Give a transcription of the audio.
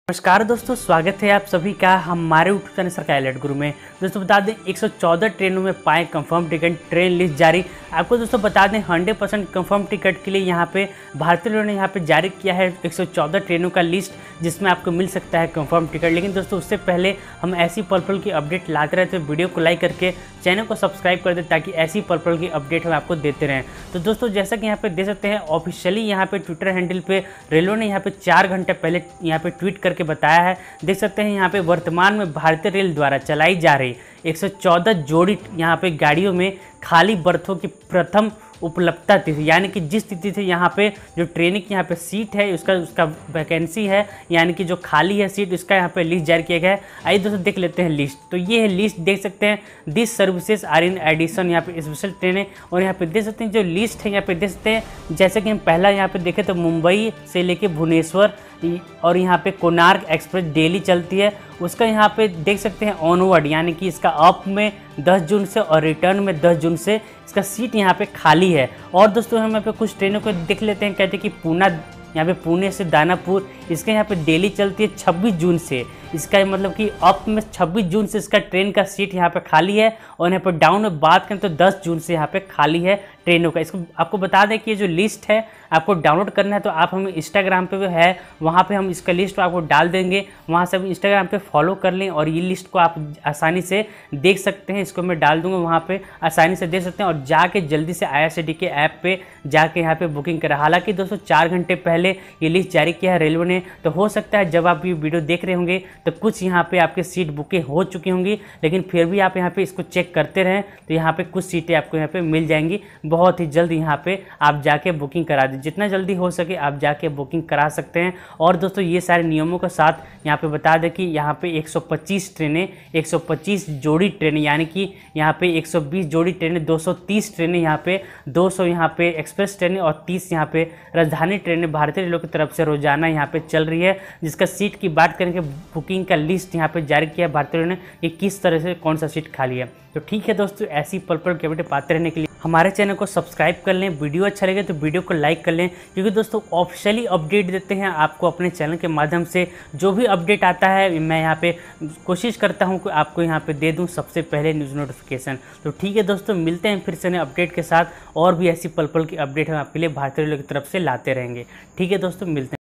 नमस्कार दोस्तों, स्वागत है आप सभी का हमारे यूट्यूब चैनल सरकारी अलर्ट गुरु में। दोस्तों बता दें 114 ट्रेनों में पाए कंफर्म टिकट, ट्रेन लिस्ट जारी। आपको दोस्तों बता दें 100% कंफर्म टिकट के लिए यहाँ पे भारतीय रेलवे ने यहाँ पे जारी किया है 114 ट्रेनों का लिस्ट, जिसमें आपको मिल सकता है कंफर्म टिकट। लेकिन दोस्तों उससे पहले हम ऐसी पल पल की अपडेट लाते रहते हैं। वीडियो को लाइक करके चैनल को सब्सक्राइब कर दें ताकि ऐसी पल पल की अपडेट हम आपको देते रहें। तो दोस्तों जैसा कि यहाँ पे देख सकते हैं, ऑफिशियली यहाँ पे ट्विटर हैंडल पे रेलवे ने यहाँ पे 4 घंटे पहले यहाँ पे ट्वीट करके बताया है। देख सकते हैं यहाँ पे वर्तमान में भारतीय रेल द्वारा चलाई जा रही 114 जोड़ी यहाँ पे गाड़ियों में खाली बर्थों की प्रथम उपलब्धता तिथि, यानी कि जिस तिथि से यहाँ पे जो ट्रेन की यहाँ पे सीट है उसका वैकेंसी है, यानी कि जो खाली है सीट, उसका यहाँ पे लिस्ट जारी किया गया है। आइए दोस्तों देख लेते हैं लिस्ट। तो ये है लिस्ट, देख सकते हैं this services are in addition, यहाँ पे स्पेशल ट्रेनें। और यहाँ पे देख सकते हैं जो लिस्ट है, यहाँ पे देख सकते हैं जैसे कि हम पहला यहाँ पे देखें तो मुंबई से लेके भुवनेश्वर और यहाँ पे कोणार्क एक्सप्रेस डेली चलती है, उसका यहाँ पे देख सकते हैं ऑनवर्ड, यानी कि इसका अप में 10 जून से और रिटर्न में 10 जून से इसका सीट यहाँ पे खाली है। और दोस्तों हम यहाँ पे कुछ ट्रेनों को देख लेते हैं। कहते हैं कि यहाँ पे पुणे से दानापुर, इसके यहाँ पे डेली चलती है 26 जून से। इसका मतलब कि अप में 26 जून से इसका ट्रेन का सीट यहाँ पे खाली है, और यहाँ पे डाउन में बात करें तो 10 जून से यहाँ पे खाली है ट्रेनों का। इसको आपको बता दें कि ये जो लिस्ट है आपको डाउनलोड करना है तो आप हमें इंस्टाग्राम पे है, वहाँ पे हम इसका लिस्ट आपको डाल देंगे, वहाँ से इंस्टाग्राम पे फॉलो कर लें और ये लिस्ट को आप आसानी से देख सकते हैं। इसको मैं डाल दूँगा, वहाँ पे आसानी से देख सकते हैं और जाके जल्दी से IRCTC के ऐप पे जाके यहाँ पे बुकिंग करा। हालांकि दोस्तों 4 घंटे पहले ये लिस्ट जारी किया है रेलवे ने, तो हो सकता है जब आप ये वीडियो देख रहे होंगे तो कुछ यहाँ पे आपके सीट बुकिंग हो चुकी होंगी, लेकिन फिर भी आप यहाँ पे इसको चेक करते रहें तो यहाँ पे कुछ सीटें आपको यहाँ पे मिल जाएंगी। बहुत ही जल्द यहाँ पे आप जाके बुकिंग करा दें, जितना जल्दी हो सके आप जाके बुकिंग करा सकते हैं। और दोस्तों ये सारे नियमों के साथ यहाँ पे बता दें कि यहाँ पे 125 ट्रेनें, 125 जोड़ी ट्रेनें, यानी कि यहाँ पे 120 जोड़ी ट्रेनें, 230 ट्रेनें यहाँ पे, 200 यहाँ पे एक्सप्रेस ट्रेनें और 30 यहाँ पे राजधानी ट्रेनें भारतीय रेलवे की तरफ से रोजाना यहाँ पे चल रही है। जिसका सीट की बात करेंगे, बुकिंग का लिस्ट यहाँ पे जारी किया है भारतीय रेलवे ने कि किस तरह से कौन सा सीट खाली है। तो ठीक है दोस्तों, ऐसी पल पल की अपडेट पाते रहने के लिए हमारे चैनल को सब्सक्राइब कर लें। वीडियो अच्छा लगे तो वीडियो को लाइक कर लें, क्योंकि दोस्तों ऑफिशियली अपडेट देते हैं आपको अपने चैनल के माध्यम से। जो भी अपडेट आता है मैं यहाँ पे कोशिश करता हूँ कि आपको यहाँ पे दे दूँ सबसे पहले न्यूज़ नोटिफिकेशन। तो ठीक है दोस्तों, मिलते हैं फिर से नए अपडेट के साथ, और भी ऐसी पल पल की अपडेट हम आपके लिए भारतीय रेलवे की तरफ से लाते रहेंगे। ठीक है दोस्तों, मिलते हैं।